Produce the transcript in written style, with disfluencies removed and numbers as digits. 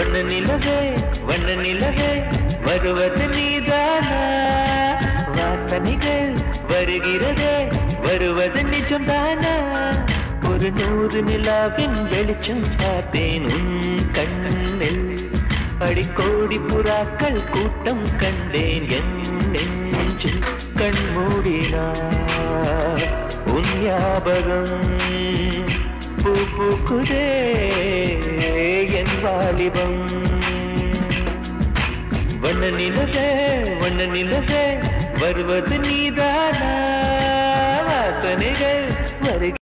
வண்ண நிலவே வருவது நீதானா? வாசனைகள் வருகிறதே வருவது நிஜம்தானா? ஒரு 100 நிலாவின் வெளிச்சம் பார்த்தேன் உன் கண்ணில். அடிக்கோடி புறாக்கள் கூட்டம் கண்டேன் என் நெஞ்சில். கண்மூடினார் உன் ஞாபகம் பூ பூக்குதே என் வாலிபம். வண்ண நிலவே வருவது நீதானா? வாசனைகள் வருக